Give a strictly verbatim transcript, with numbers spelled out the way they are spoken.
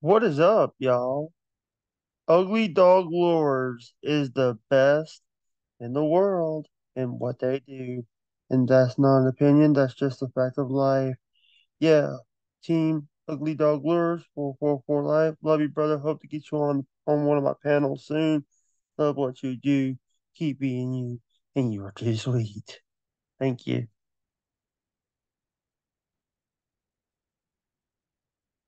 What is up, y'all? Ugly Dog Lures is the best in the world in what they do. And that's not an opinion, that's just a fact of life. Yeah, Team Ugly Dog Lures, four four four Life. Love you, brother. Hope to get you on, on one of my panels soon. Love what you do. Keep being you, and you are too sweet. Thank you.